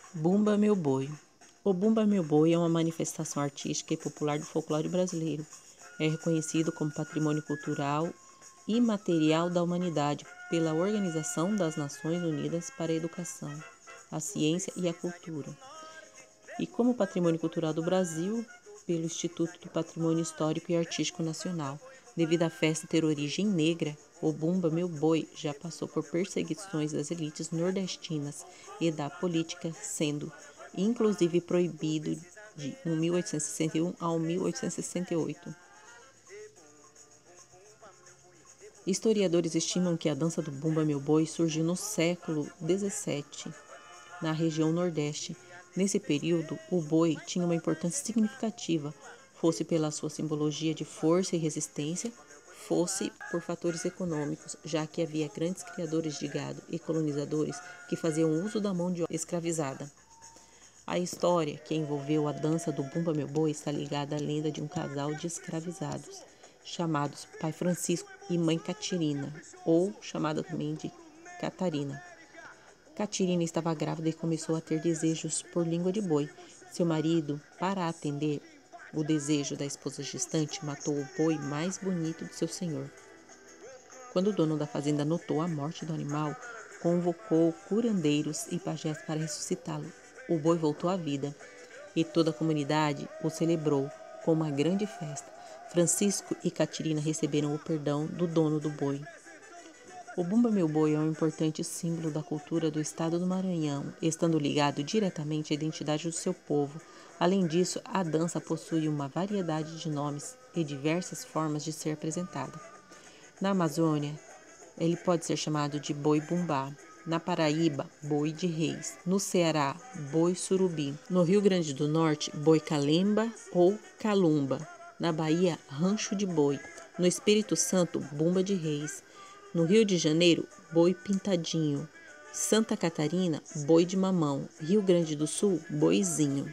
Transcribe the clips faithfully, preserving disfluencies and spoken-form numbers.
Bumba Meu Boi. O Bumba Meu Boi é uma manifestação artística e popular do folclore brasileiro. É reconhecido como patrimônio cultural imaterial da humanidade pela Organização das Nações Unidas para a Educação, a Ciência e a Cultura, e como patrimônio cultural do Brasil pelo Instituto do Patrimônio Histórico e Artístico Nacional. Devido à festa ter origem negra, o Bumba Meu Boi já passou por perseguições das elites nordestinas e da política, sendo inclusive proibido de mil oitocentos e sessenta e um a mil oitocentos e sessenta e oito. Historiadores estimam que a dança do Bumba Meu Boi surgiu no século dezessete, na região Nordeste. Nesse período, o boi tinha uma importância significativa, fosse pela sua simbologia de força e resistência, fosse por fatores econômicos, já que havia grandes criadores de gado e colonizadores que faziam uso da mão de obra escravizada. A história que envolveu a dança do Bumba Meu Boi está ligada à lenda de um casal de escravizados, chamados Pai Francisco e Mãe Catirina, ou chamada também de Catarina. Catirina estava grávida e começou a ter desejos por língua de boi. Seu marido, para atender o desejo da esposa gestante, matou o boi mais bonito de seu senhor. Quando o dono da fazenda notou a morte do animal, convocou curandeiros e pajés para ressuscitá-lo. O boi voltou à vida e toda a comunidade o celebrou com uma grande festa. Francisco e Catirina receberam o perdão do dono do boi. O Bumba Meu Boi é um importante símbolo da cultura do estado do Maranhão, estando ligado diretamente à identidade do seu povo. Além disso, a dança possui uma variedade de nomes e diversas formas de ser apresentada. Na Amazônia, ele pode ser chamado de boi bumbá. Na Paraíba, boi de reis. No Ceará, boi surubi. No Rio Grande do Norte, boi calemba ou calumba. Na Bahia, rancho de boi. No Espírito Santo, bumba de reis. No Rio de Janeiro, boi pintadinho. Santa Catarina, boi de mamão. Rio Grande do Sul, boizinho.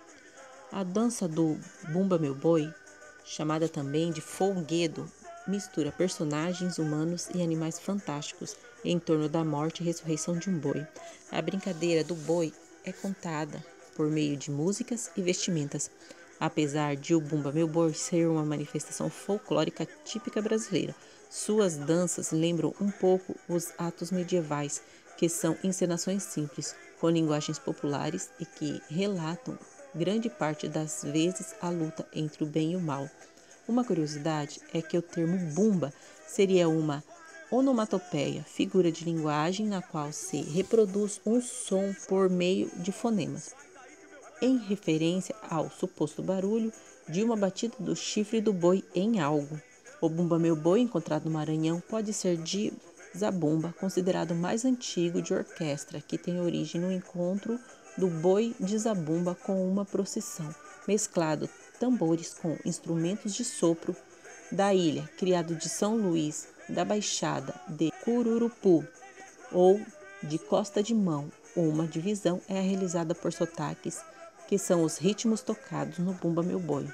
A dança do Bumba Meu Boi, chamada também de folguedo, mistura personagens humanos e animais fantásticos em torno da morte e ressurreição de um boi. A brincadeira do boi é contada por meio de músicas e vestimentas. Apesar de o Bumba Meu Boi ser uma manifestação folclórica típica brasileira, suas danças lembram um pouco os atos medievais, que são encenações simples, com linguagens populares e que relatam grande parte das vezes a luta entre o bem e o mal. Uma curiosidade é que o termo bumba seria uma onomatopeia, figura de linguagem na qual se reproduz um som por meio de fonemas, em referência ao suposto barulho de uma batida do chifre do boi em algo. O Bumba Meu Boi, encontrado no Maranhão, pode ser de zabumba, considerado o mais antigo de orquestra, que tem origem no encontro do boi de zabumba com uma procissão, mesclado tambores com instrumentos de sopro da ilha, criado de São Luís, da Baixada de Cururupu ou de Costa de Mão. Uma divisão é realizada por sotaques, que são os ritmos tocados no Bumba Meu Boi.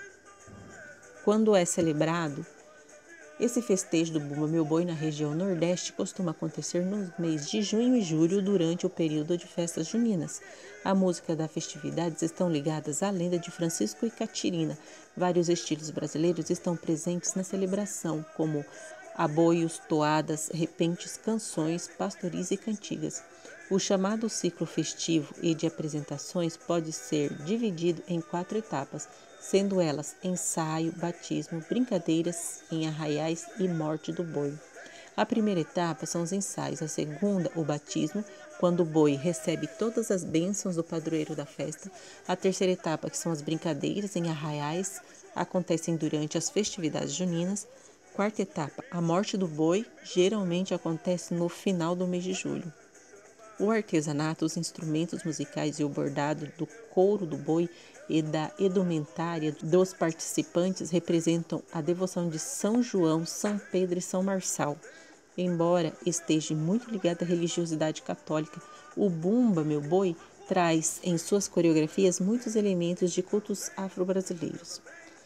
Quando é celebrado, esse festejo do Bumba Meu Boi na região Nordeste costuma acontecer nos meses de junho e julho, durante o período de festas juninas. A música das festividades estão ligadas à lenda de Francisco e Catirina. Vários estilos brasileiros estão presentes na celebração, como aboios, toadas, repentes, canções, pastoris e cantigas. O chamado ciclo festivo e de apresentações pode ser dividido em quatro etapas, sendo elas ensaio, batismo, brincadeiras em arraiais e morte do boi. A primeira etapa são os ensaios, a segunda, o batismo, quando o boi recebe todas as bênçãos do padroeiro da festa. A terceira etapa, que são as brincadeiras em arraiais, acontecem durante as festividades juninas. Quarta etapa, a morte do boi, geralmente acontece no final do mês de julho. O artesanato, os instrumentos musicais e o bordado do couro do boi e da indumentária dos participantes representam a devoção de São João, São Pedro e São Marçal. Embora esteja muito ligado à religiosidade católica, o Bumba Meu Boi traz em suas coreografias muitos elementos de cultos afro-brasileiros.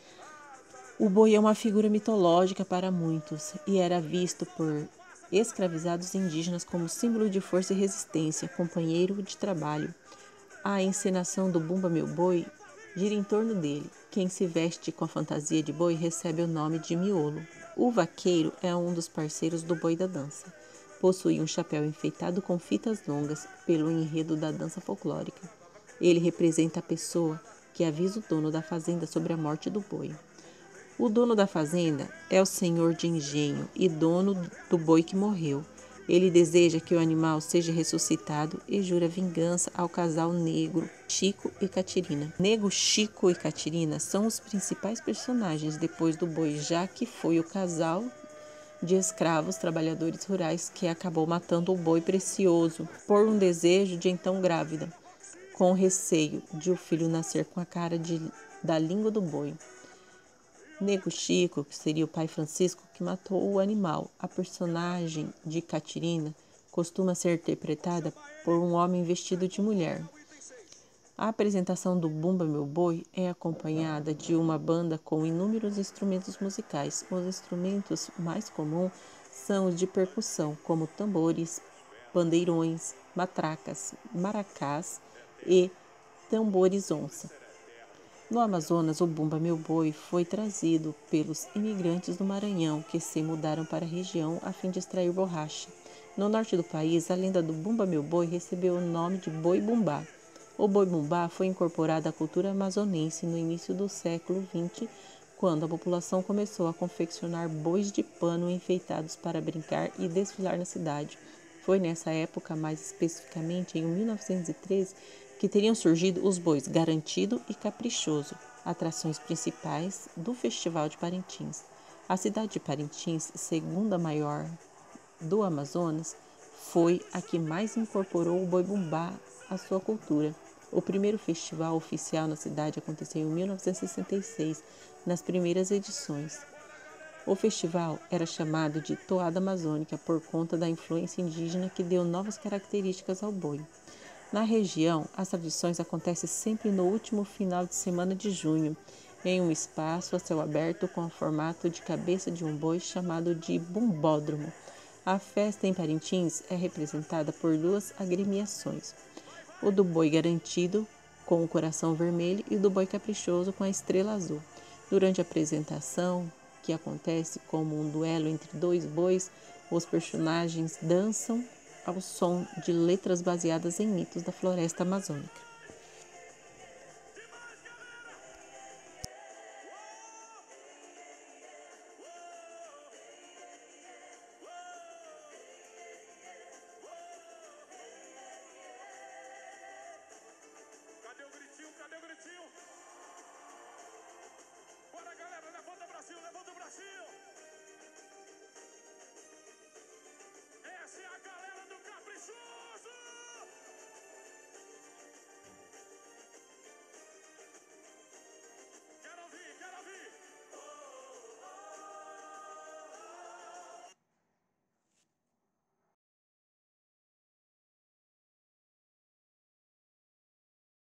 O boi é uma figura mitológica para muitos e era visto por escravizados indígenas como símbolo de força e resistência, companheiro de trabalho. A encenação do Bumba Meu Boi gira em torno dele. Quem se veste com a fantasia de boi recebe o nome de miolo. O vaqueiro é um dos parceiros do boi da dança. Possui um chapéu enfeitado com fitas longas pelo enredo da dança folclórica. Ele representa a pessoa que avisa o dono da fazenda sobre a morte do boi. O dono da fazenda é o senhor de engenho e dono do boi que morreu. Ele deseja que o animal seja ressuscitado e jura vingança ao casal Negro, Chico e Catirina. Nego, Chico e Catirina são os principais personagens depois do boi, já que foi o casal de escravos trabalhadores rurais que acabou matando o boi precioso por um desejo de então grávida, com receio de o filho nascer com a cara de, da língua do boi. Nego Chico, que seria o pai Francisco, que matou o animal. A personagem de Catirina costuma ser interpretada por um homem vestido de mulher. A apresentação do Bumba Meu Boi é acompanhada de uma banda com inúmeros instrumentos musicais. Os instrumentos mais comuns são os de percussão, como tambores, bandeirões, matracas, maracás e tambores onça. No Amazonas, o Bumba Meu Boi foi trazido pelos imigrantes do Maranhão, que se mudaram para a região a fim de extrair borracha. No norte do país, a lenda do Bumba Meu Boi recebeu o nome de Boi Bumbá. O Boi Bumbá foi incorporado à cultura amazonense no início do século vinte, quando a população começou a confeccionar bois de pano enfeitados para brincar e desfilar na cidade. Foi nessa época, mais especificamente em mil novecentos e treze, que teriam surgido os bois Garantido e Caprichoso, atrações principais do Festival de Parintins. A cidade de Parintins, segunda maior do Amazonas, foi a que mais incorporou o boi bumbá à sua cultura. O primeiro festival oficial na cidade aconteceu em mil novecentos e sessenta e seis, nas primeiras edições. O festival era chamado de Toada Amazônica por conta da influência indígena que deu novas características ao boi. Na região, as tradições acontecem sempre no último final de semana de junho, em um espaço a céu aberto com o formato de cabeça de um boi chamado de bumbódromo. A festa em Parintins é representada por duas agremiações, o do boi garantido, com o coração vermelho, e o do boi caprichoso, com a estrela azul. Durante a apresentação, que acontece como um duelo entre dois bois, os personagens dançam ao som de letras baseadas em mitos da floresta amazônica. Cadê o gritinho? Cadê o gritinho? Bora, galera, levanta pra cima, levanta.